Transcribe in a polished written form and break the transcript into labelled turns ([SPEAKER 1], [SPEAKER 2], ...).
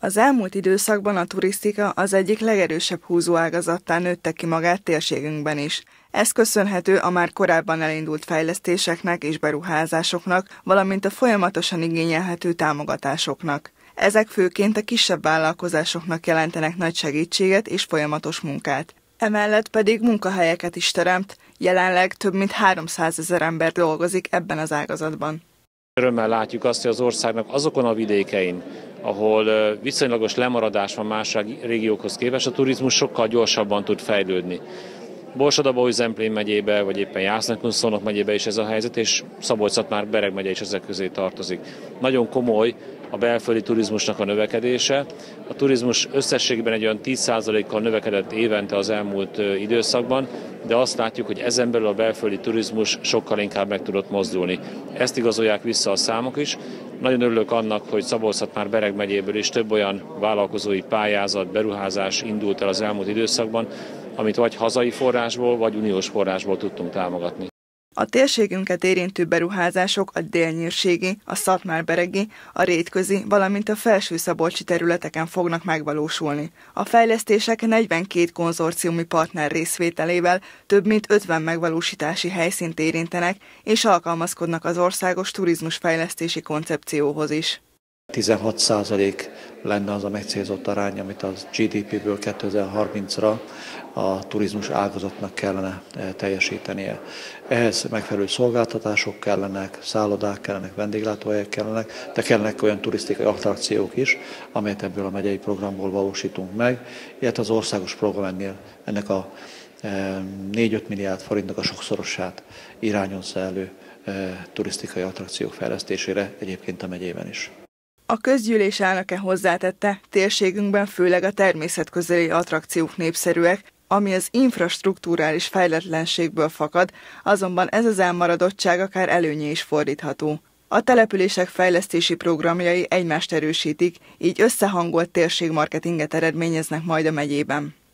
[SPEAKER 1] Az elmúlt időszakban a turisztika az egyik legerősebb húzóágazattá nőtte ki magát térségünkben is. Ez köszönhető a már korábban elindult fejlesztéseknek és beruházásoknak, valamint a folyamatosan igényelhető támogatásoknak. Ezek főként a kisebb vállalkozásoknak jelentenek nagy segítséget és folyamatos munkát. Emellett pedig munkahelyeket is teremt, jelenleg több mint 300 000 ember dolgozik ebben az ágazatban.
[SPEAKER 2] Örömmel látjuk azt, hogy az országnak azokon a vidékein, ahol viszonylagos lemaradás van más régiókhoz képest, a turizmus sokkal gyorsabban tud fejlődni. Borsod-Abaúj-Zemplén megyébe, vagy éppen Jász-Nekun-Szolnok megyébe is ez a helyzet, és Szabolcs-Szatmár-Bereg megye is ezek közé tartozik. Nagyon komoly a belföldi turizmusnak a növekedése. A turizmus összességben egy olyan 10%-kal növekedett évente az elmúlt időszakban, de azt látjuk, hogy ezen belül a belföldi turizmus sokkal inkább meg tudott mozdulni. Ezt igazolják vissza a számok is. Nagyon örülök annak, hogy Szabolcs-Szatmár-Bereg megyéből is több olyan vállalkozói pályázat, beruházás indult el az elmúlt időszakban, amit vagy hazai forrásból, vagy uniós forrásból tudtunk támogatni.
[SPEAKER 1] A térségünket érintő beruházások a délnyírségi, a szatmár-beregi, a rétközi, valamint a felső-szabolcsi területeken fognak megvalósulni. A fejlesztések 42 konzorciumi partner részvételével több mint 50 megvalósítási helyszínt érintenek, és alkalmazkodnak az országos turizmusfejlesztési koncepcióhoz is.
[SPEAKER 3] 16% lenne az a megcélzott arány, amit az GDP-ből 2030-ra a turizmus ágazatnak kellene teljesítenie. Ehhez megfelelő szolgáltatások kellenek, szállodák kellenek, vendéglátóhelyek kellenek, de kellenek olyan turisztikai attrakciók is, amelyet ebből a megyei programból valósítunk meg, illetve az országos program ennek a 4-5 milliárd forintnak a sokszorosát irányozza elő turisztikai attrakciók fejlesztésére, egyébként a megyében is.
[SPEAKER 1] A közgyűlés elnöke hozzátette, térségünkben főleg a természetközeli attrakciók népszerűek, ami az infrastrukturális fejletlenségből fakad, azonban ez az elmaradottság akár előnyé is fordítható. A települések fejlesztési programjai egymást erősítik, így összehangolt térségmarketinget eredményeznek majd a megyében.